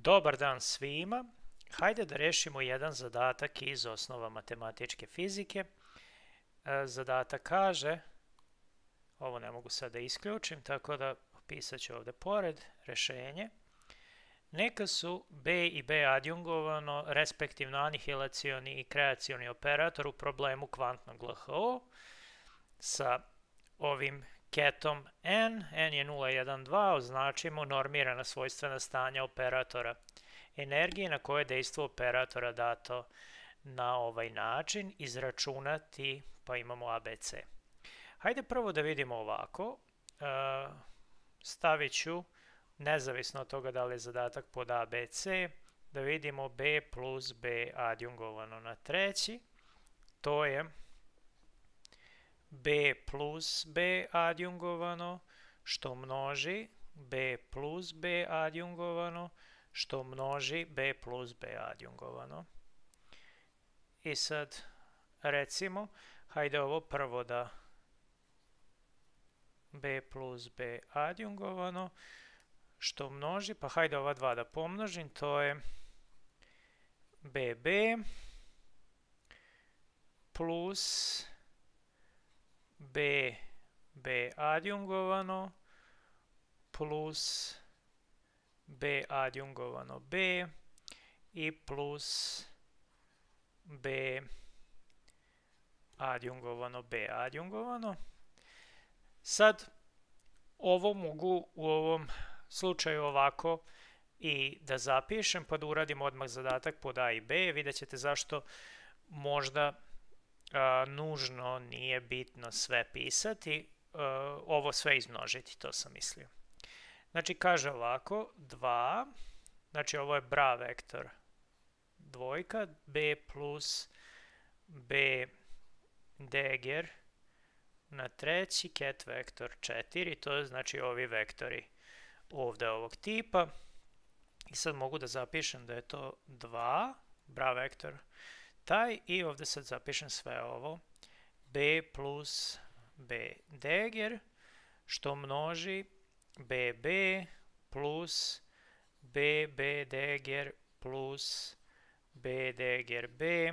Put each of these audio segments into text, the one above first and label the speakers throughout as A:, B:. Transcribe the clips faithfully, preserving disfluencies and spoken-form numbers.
A: Dobar dan svima. Hajde da rešimo jedan zadatak iz osnova matematičke fizike. Zadatak kaže, ovo ne mogu sad da isključim, tako da pisat ću ovde pored, rešenje. Neka su B i B adjungovano, respektivno anihilacioni i kreacioni operator u problemu kvantnog L H O sa ovim ketom n, n je nula, jedan, dva, označimo normirana svojstvena stanja operatora energije na koje je dejstvo operatora dato na ovaj način, izračunati, pa imamo A B C. Hajde prvo da vidimo ovako, stavit ću, nezavisno od toga da li je zadatak pod A B C, da vidimo B plus B adjungovano na treći, to je B plus B adjungovano, što množi B plus B adjungovano, što množi B plus B adjungovano. I sad, recimo, hajde ovo prvo da B plus B adjungovano, što množi, pa hajde ova dva da pomnožim, to je B B plus B B adjungovano plus B adjungovano B i plus B adjungovano B adjungovano. Sad, ovo mogu u ovom slučaju ovako i da zapišem, pa da uradim odmah zadatak pod A i B. Vidjet ćete zašto možda a, nužno nije bitno sve pisati, a, ovo sve izmnožiti, to sam mislio. Znači, kaže ovako, dva, znači ovo je bra vektor dvojka, B plus B degjer na treći, ket vektor četiri, to je znači ovi vektori ovde ovog tipa. I sad mogu da zapišem da je to dva, bra vektor taj, i ovde sad zapišem sve ovo, B plus B degjer, što množi B B plus B B degjer plus B degjer B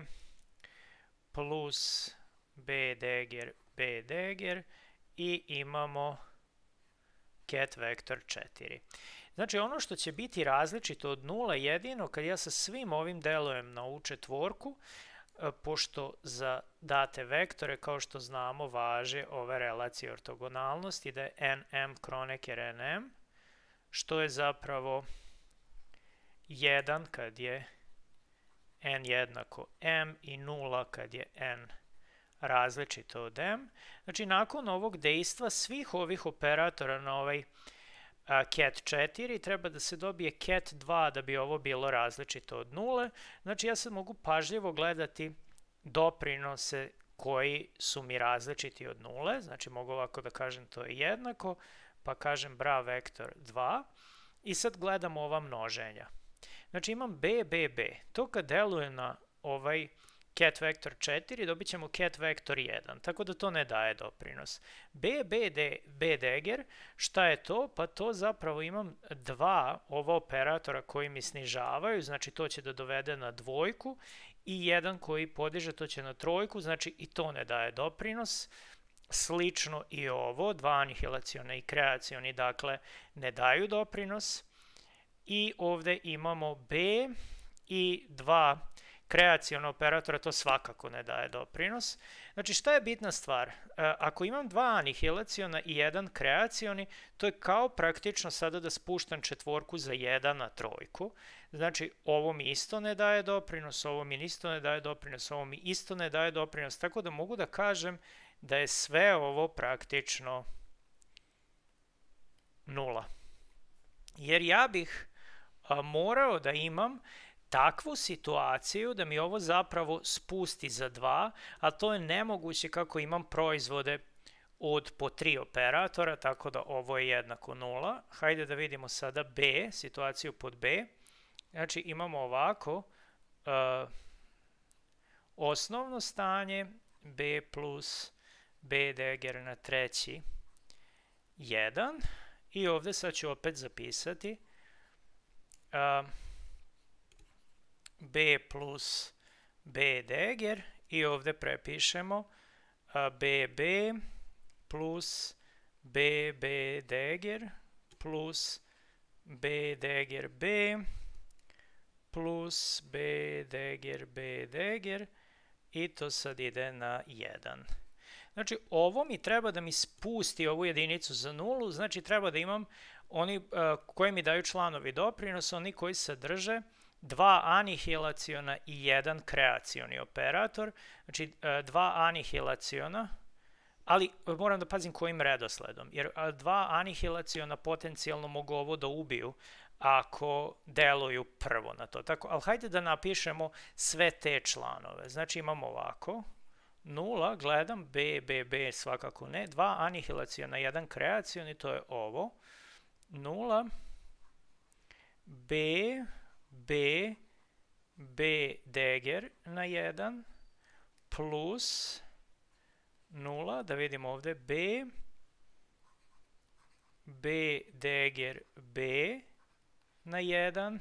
A: plus B degjer B degjer i imamo ket vektor četiri. Znači, ono što će biti različito od nula jedino kad ja sa svim ovim delujem na ovu četvorku, pošto za date vektore, kao što znamo, važe ove relacije ortogonalnosti, da je nm kroneker nm, što je zapravo jedan kad je n jednako m i nula kad je n različito od m. Znači, nakon ovog dejstva svih ovih operatora na ovaj ket četiri treba da se dobije ket dva da bi ovo bilo različito od nule. Znači, ja sad mogu pažljivo gledati doprinose koji su mi različiti od nule. Znači, mogu ovako da kažem to je jednako, pa kažem bra vektor dva i sad gledam ova množenja. Znači, imam B, B, B. To kad deluje na ovaj ket vektor četiri, dobit ćemo ket vektor jedan, tako da to ne daje doprinos. B, B, D, B degjer, šta je to? Pa to zapravo imam dva ova operatora koji mi snižavaju, znači to će da dovede na dvojku, i jedan koji podiže, to će na trojku, znači i to ne daje doprinos. Slično i ovo, dva anihilacioni i kreacioni, dakle, ne daju doprinos. I ovde imamo B i dva kreaciona operatora, to svakako ne daje doprinos. Znači, šta je bitna stvar? Ako imam dva anihilaciona i jedan kreacioni, to je kao praktično sada da spuštam četvorku za jedan na trojku. Znači, ovo mi isto ne daje doprinos, ovo mi isto ne daje doprinos, ovo mi isto ne daje doprinos, tako da mogu da kažem da je sve ovo praktično nula. Jer ja bih morao da imam takvu situaciju da mi ovo zapravo spusti za dva, a to je nemoguće kako imam proizvode od po tri operatora, tako da ovo je jednako nula. Hajde da vidimo sada B, situaciju pod B. Znači, imamo ovako, uh, osnovno stanje B plus B degjer na treći jedan, i ovde sad ću opet zapisati uh, b plus b deger i ovde prepišemo bb plus bb deger plus b deger b plus b deger b deger i to sad ide na jedan. Znači, ovo mi treba da mi spusti ovu jedinicu za nulu, znači treba da imam oni uh, koji mi daju članovi doprinosa, oni koji sadrže dva anihilaciona i jedan kreacioni operator, znači uh, dva anihilaciona, ali moram da pazim kojim redosledom, jer uh, dva anihilaciona potencijalno mogu ovo da ubiju ako deluju prvo na to. Tako, ali hajde da napišemo sve te članove. Znači imamo ovako, nula, gledam, b, b, b, svakako ne, dva anihilaciona, jedan kreacion i to je ovo, nula, b, b, b deger na jedan, plus nula, da vidimo ovde, b, b deger b na jedan,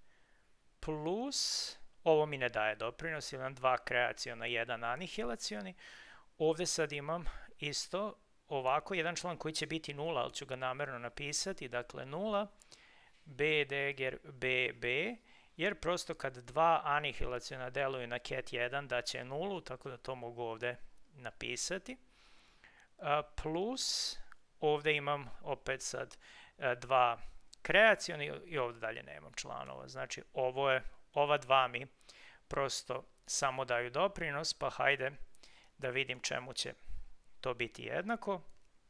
A: plus, ovo mi ne daje doprinos, imam dva kreaciona, jedan anihilacioni. Ovde sad imam isto ovako, jedan član koji će biti nula, ali ću ga namerno napisati, dakle nula, b deger b, b, jer prosto kad dva anihilaciona deluju na ket jedan daće nulu, tako da to mogu ovde napisati. Plus, ovde imam opet sad dva kreacioni i ovde dalje nemam članova. Znači, ovo je, ova dva mi prosto samo daju doprinos, pa hajde da vidim čemu će to biti jednako.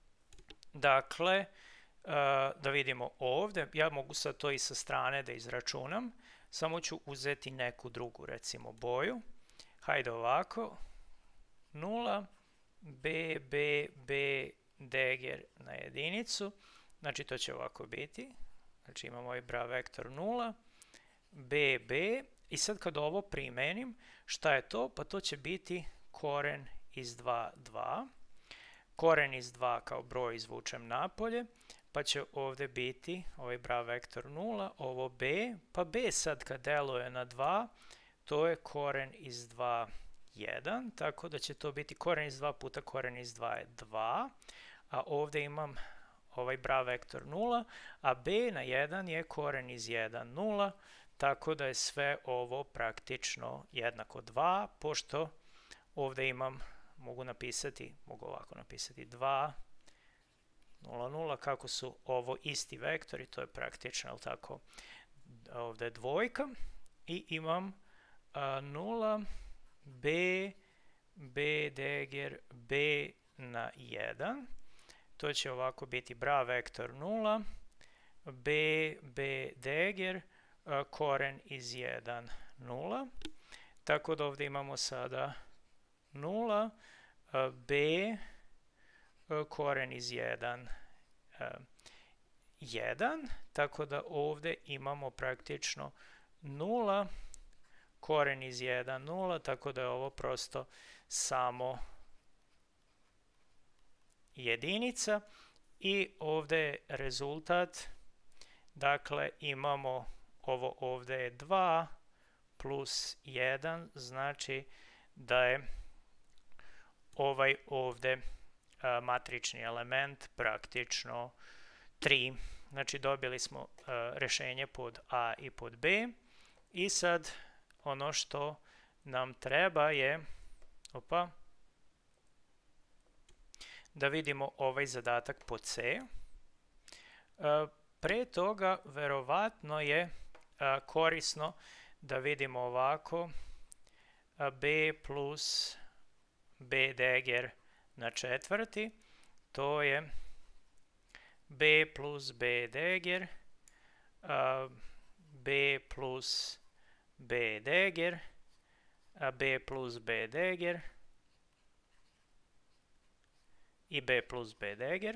A: Dakle, da vidimo ovde, ja mogu sad to i sa strane da izračunam, samo ću uzeti neku drugu, recimo boju. Hajde ovako, nula, b, b, b deger na jedinicu, znači to će ovako biti, znači imamo ovaj bra vektor nula, b, b, i sad kad ovo primenim, šta je to? Pa to će biti koren iz dva, dva, koren iz dva kao broj izvučem napolje, pa će ovde biti ovaj bra vektor nula, ovo b, pa b sad kad deluje na dva, to je koren iz dva, jedan, tako da će to biti koren iz dva puta koren iz dva je dva, a ovde imam ovaj bra vektor nula, a b na jedan je koren iz jedan, nula, tako da je sve ovo praktično jednako dva, pošto ovde imam, mogu napisati, mogu ovako napisati dva, nula, nula, kako su ovo isti vektori, to je praktično, ali tako, ovde je dvojka, i imam a, nula, b, b deger b na jedan, to će ovako biti bra vektor nula, b, b deger, a, koren iz jedan, nula, tako da ovde imamo sada nula, a, b, koren iz jedan, jedan, tako da ovde imamo praktično nula, koren iz jedan, nula, tako da je ovo prosto samo jedinica i ovde je rezultat, dakle imamo ovo ovde je dva plus jedan, znači da je ovaj ovde matrični element praktično tri. Znači dobili smo rešenje pod A i pod B i sad ono što nam treba je opa, da vidimo ovaj zadatak pod C. Pre toga verovatno je korisno da vidimo ovako B plus B deger na četvrti, to je b plus b deger, uh, b plus b deger, uh, b plus b deger i b plus b deger.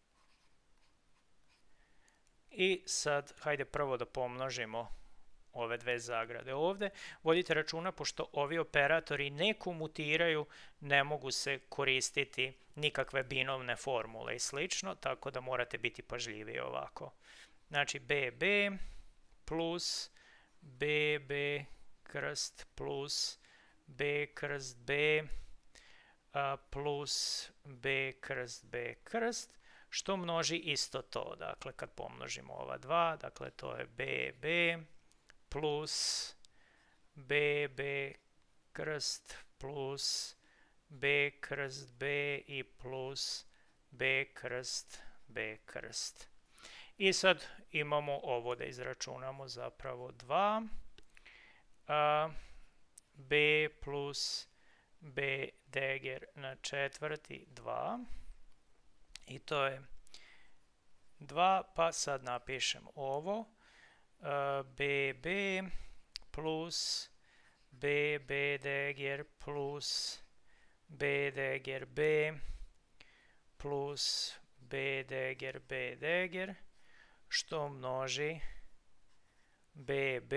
A: I sad, hajde prvo da pomnožimo ove dve zagrade ovde. Vodite računa, pošto ovi operatori ne komutiraju, ne mogu se koristiti nikakve binomne formule i slično, tako da morate biti pažljiviji ovako. Znači, bb plus bb krst plus b krst b a, plus b krst b krst, što množi isto to. Dakle, kad pomnožimo ova dva, dakle, to je bb plus bb krst plus b krst b i plus b krst b krst. I sad imamo ovo da izračunamo, zapravo dva, a, b plus b degr na četvrti dva, i to je dva, pa sad napišem ovo, a, bb plus bb degr plus b degr b plus b degr b degr, što množi bb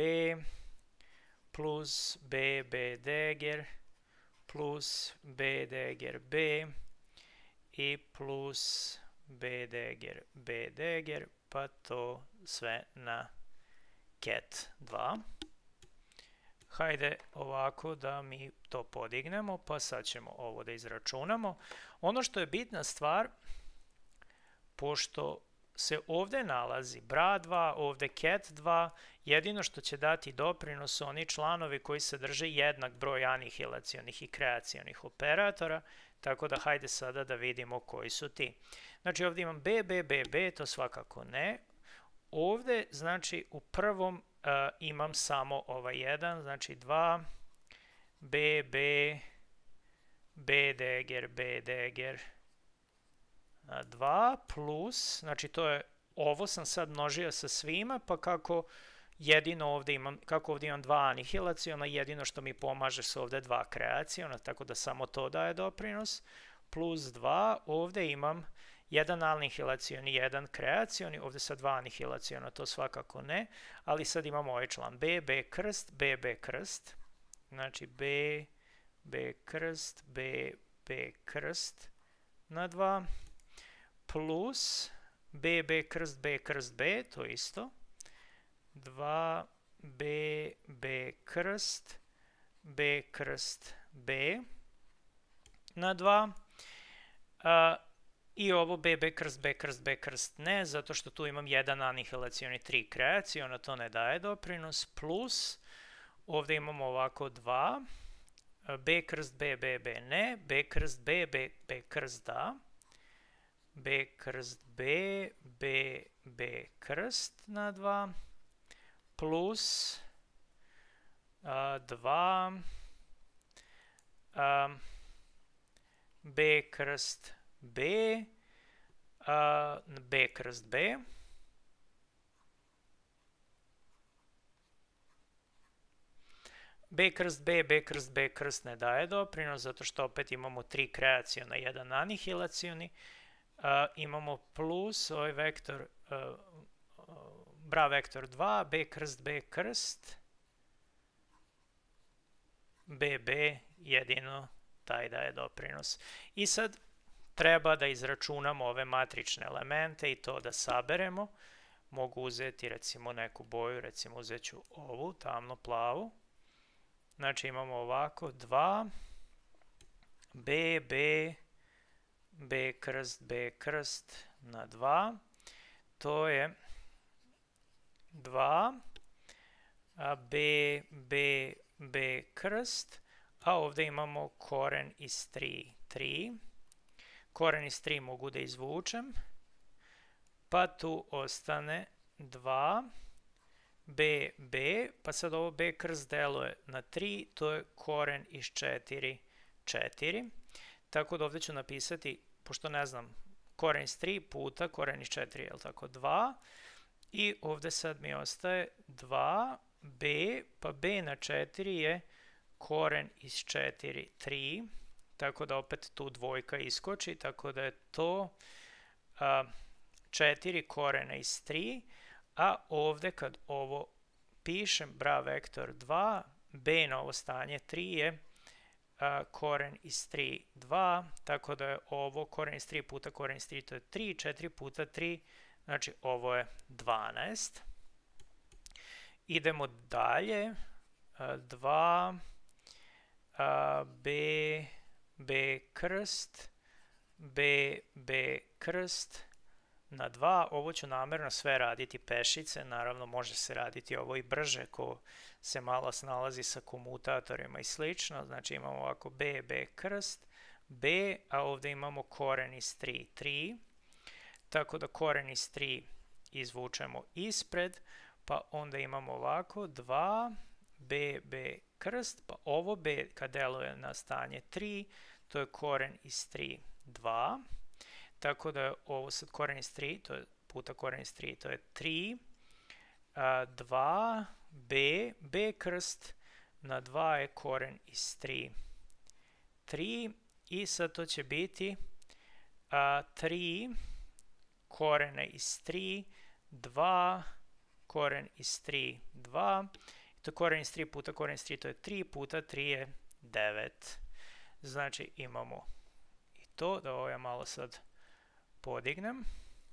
A: plus bb degr plus b degr b i plus b degr b degr, pa to sve na ket dva. Hajde ovako da mi to podignemo, pa sad ćemo ovo da izračunamo. Ono što je bitna stvar, pošto se ovdje nalazi bra dva, ovdje ket dva, jedino što će dati doprinos su oni članovi koji sadrže jednak broj anihilacionih i kreacionih operatora, tako da hajde sada da vidimo koji su ti. Znači ovdje imam b, b, b, b, to svakako ne. Ovdje, znači u prvom uh, imam samo ovaj jedan, znači dva, b, b, b degr, b degr, dva plus, znači to je, ovo sam sad množio sa svima, pa kako jedino ovdje imam, kako ovdje imam dva anihilaciona, jedino što mi pomaže su ovdje dva kreaciona, tako da samo to daje doprinos, plus dva, ovdje imam jedan anihilacion i jedan kreacion, ovdje sad dva anihilaciona, to svakako ne, ali sad imamo ovaj član b, b krst, b, b krst, znači b, b krst, b, b krst na dva, plus b, b krst, b krst, b, to isto, dva, b, b krst, b krst, b na dva, a, i ovo b, b krst, b krst, b krst ne, zato što tu imam jedan anihilacion i tri kreaciona, to ne daje doprinos, plus, ovdje imamo ovako dva, b krst, b, b, b ne, b krst, b, b, b krst da, b krst b, b, b krst na dva, plus a, dva, a, b krst b, a, b krst b, b krst b, b krst b krst ne daje doprinos, zato što opet imamo tri kreaciona, jedan anihilacioni, Uh, imamo plus ovaj vektor, uh, bra vektor dva, b krst b krst, bb jedino taj daje doprinos. I sad treba da izračunamo ove matrične elemente i to da saberemo. Mogu uzeti recimo neku boju, recimo uzet ću ovu, tamno plavu. Znači imamo ovako dva, b, b, b krst, b krst na dva, to je dva, a b, b, b krst, a ovdje imamo koren iz tri, tri. Koren iz tri mogu da izvučem, pa tu ostane dva, b, b, pa sad ovo b krst deluje na tri, to je koren iz četiri, četiri. Tako da ovdje ću napisati, pošto ne znam, koren iz tri puta koren iz četiri, je li tako, dva. I ovdje sad mi ostaje dva, b, pa b na četiri je koren iz četiri, tri. Tako da opet tu dvojka iskoči, tako da je to a, četiri korena iz tri. A ovdje kad ovo pišem, bra vektor dva, b na ovo stanje tri je a, koren iz tri, dva, tako da je ovo koren iz tri puta koren iz tri, to je tri, četiri puta tri, znači ovo je dvanaest. Idemo dalje, dva, b, b krst, b, b krst na dva. Ovo ću namjerno sve raditi pešice, naravno može se raditi ovo i brže ko se malo snalazi sa komutatorima i slično. Znači imamo ovako b, b krst, b, a ovdje imamo koren iz tri, tri. Tako da koren iz tri izvučemo ispred, pa onda imamo ovako dva, b, b krst, pa ovo b kad deluje na stanje tri, to je koren iz tri, dva. Tako da je ovo sad koren iz tri, to je puta koren iz tri, to je tri, dva, b, b krst na dva je koren iz tri, tri, i sad to će biti tri korene iz tri, dva, koren iz tri, dva, to je koren iz tri puta koren iz tri, to je tri puta tri je devet. Znači imamo i to, da ovo ja malo sad podignem.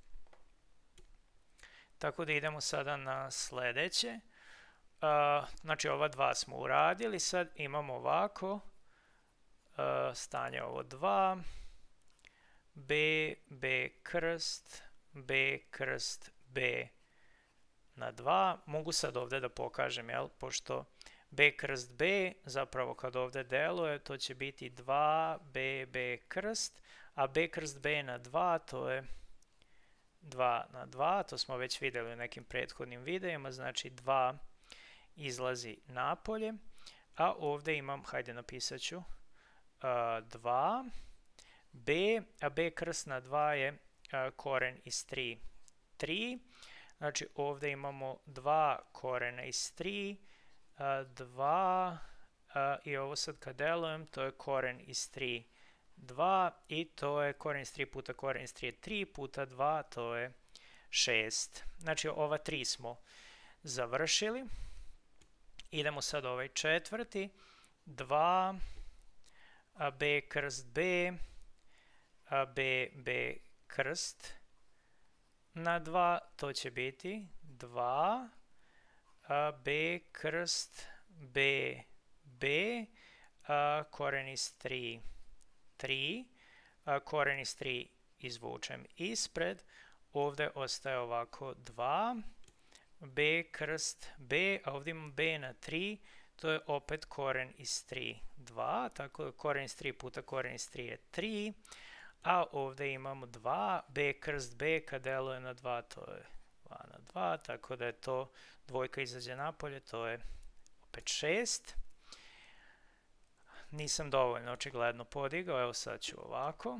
A: Tako da idemo sada na sljedeće. Znači ova dva smo uradili, sad imamo ovako stanje ovo dva, b, b krst, b krst, b na dva. Mogu sad ovdje da pokažem, jel, pošto b krst b, zapravo kad ovdje deluje, to će biti dva, b, b krst, a b krst b na dva, to je dva na dva, to smo već vidjeli u nekim prethodnim videima, znači dva izlazi napolje, a ovdje imam, hajde napisat ću, dva, b, a b krst na dva je koren iz tri, tri, znači ovdje imamo dva korena iz tri, dva, i ovo sad kad delujem, to je koren iz tri, dva, i to je koren iz tri puta koren iz tri je tri puta dva, to je šest. Znači ova tri smo završili. Idemo sad ovaj četvrti, dva, b krst b, b, b krst na dva, to će biti dva, b krst b, b, koren iz tri, tri, koren iz tri izvučem ispred, ovdje ostaje ovako dva, b krst b, a ovdje imam b na tri, to je opet koren iz tri, dva, tako da koren iz tri puta koren iz tri je tri, a ovdje imamo dva, b krst b kad deluje na dva, to je dva na dva, tako da je to dvojka izađe napolje, to je opet šest. Nisam dovoljno očigledno podigao, evo sad ću ovako.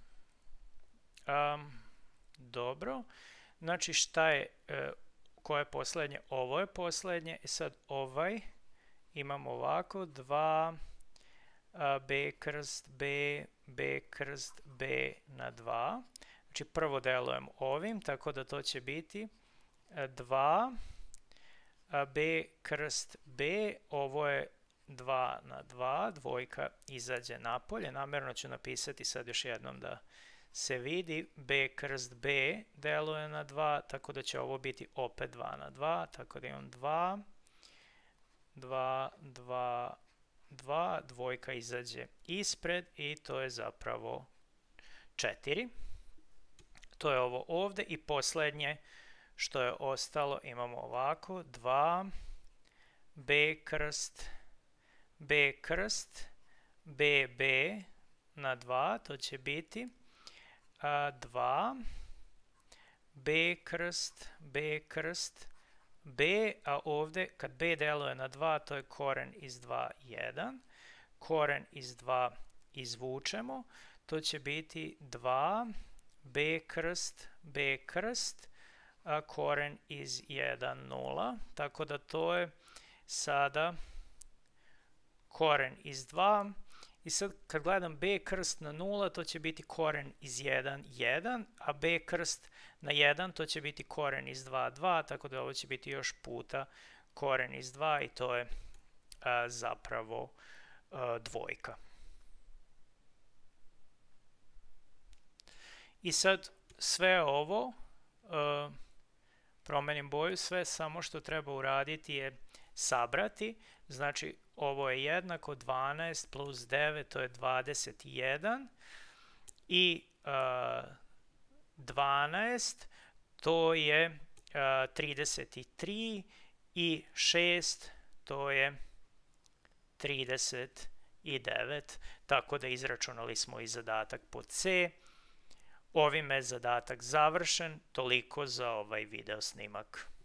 A: Um, dobro, znači šta je, e, koje je posljednje? Ovo je posljednje, i sad ovaj imamo ovako, dva, b krst b, b krst b na dva. Znači prvo delujem ovim, tako da to će biti dva, b krst b, ovo je dva na dva, dvojka izađe napolje. Namjerno ću napisati sad još jednom da se vidi, b krst b deluje na dva, tako da će ovo biti opet dva na dva, tako da imam dva, dva, dva, dva, dvojka izađe ispred i to je zapravo četiri. To je ovo ovdje i posljednje što je ostalo imamo ovako, dva, b krst, b krst, b, b na dva, to će biti dva, b krst, b krst, b, a ovdje kad b deluje na dva, to je koren iz dva, jedan, koren iz dva izvučemo, to će biti dva, b krst, b krst, a koren iz jedan, nula, tako da to je sada koren iz dva, i sad kad gledam b krst na nula, to će biti koren iz jedan, jedan, a b krst na jedan, to će biti koren iz dva, dva, tako da ovo će biti još puta koren iz dva i to je a, zapravo a, dvojka. I sad sve ovo, a, promenim boju, sve samo što treba uraditi je sabrati. Znači, ovo je jednako dvanaest plus devet, to je dvadeset jedan. I uh, dvanaest, to je uh, trideset tri. I šest, to je trideset devet. Tako da izračunali smo i zadatak pod C. Ovime je zadatak završen. Toliko za ovaj video snimak.